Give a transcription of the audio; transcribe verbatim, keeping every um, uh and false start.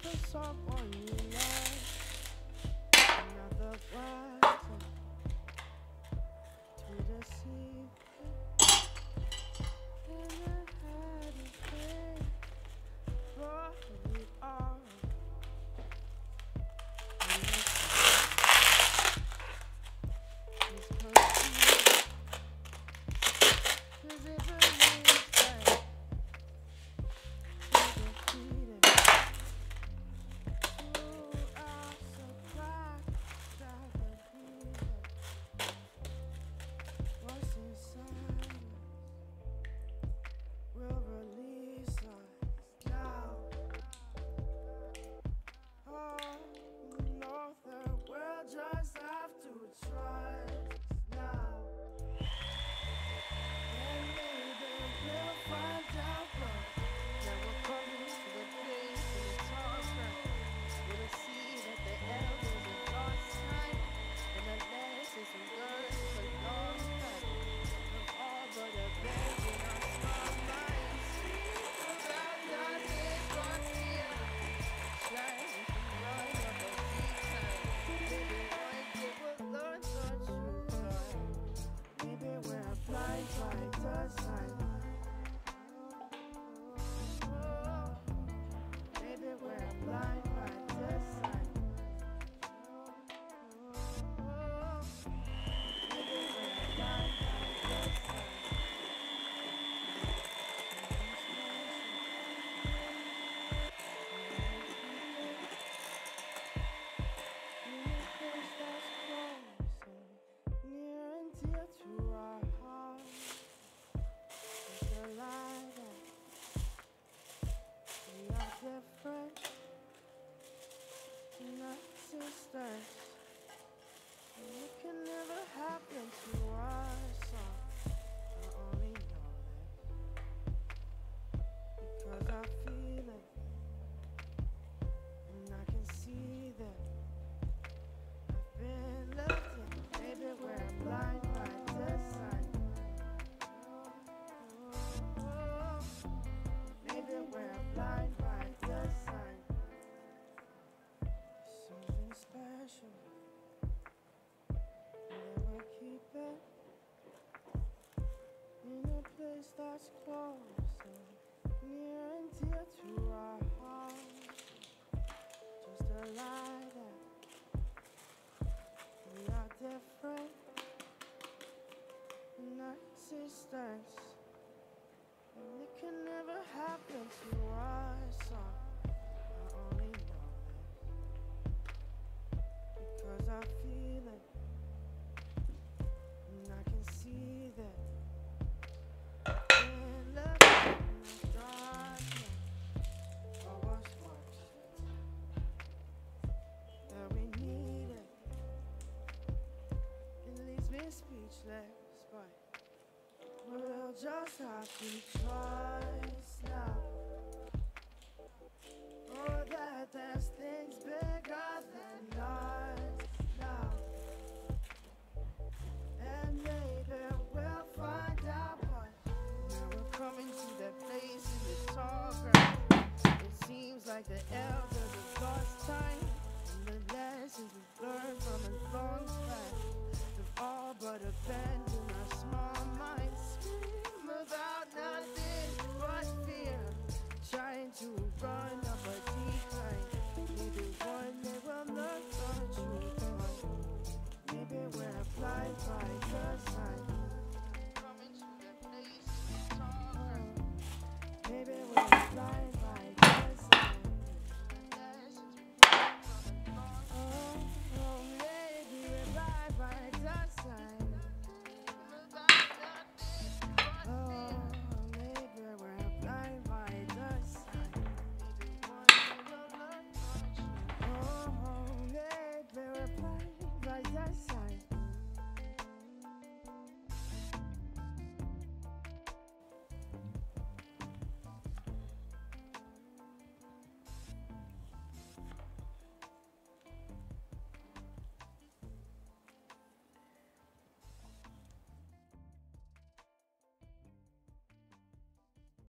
for someone you love. Another one to deceive. And I had a thing for you all. It's confused. Cause it believes that you're defeated. You are so black that the reason what's inside us will release us now. Oh, no, the world just have to trust now. And maybe we'll find out what. Now we're coming to the place in the tall grass. We'll see that the elders have lost time, and the lessons we learned for long time. Of all but a bend in our small minds. About nothing but fear. Trying to run up a deep time. Maybe one day we'll learn the truth. Maybe we're blind by design. Maybe we're blind by design. Maybe we're blind by design. Near and dear to our hearts, just a light that we are different, not sisters, and it can never happen to us. I only know this because I feel it, and I can see that I've been left in. Maybe we're blind by design. Maybe we're blind by design. Something special, and we'll keep it in a place that's closer, near and dear to our hearts. Just a light that we are different, not sisters, and it can never happen to us. I only know this because I feel it, and I can see that we're left in the darkness. Oh, what's worse, that we need it. It leaves me speechless, but we'll just have to trust now. Oh, that there's things bigger than us now. And maybe we'll find out what. Now we're coming to that place in the tall grass. It seems like the elders have lost time, and the lessons we've learned from a long time have all but abandoned our small minds. Scream about nothing but fear, trying to run up a decline. Maybe one day we'll learn the truth, but maybe we're blind by design. Coming to the place in the tall grass. Maybe we're blind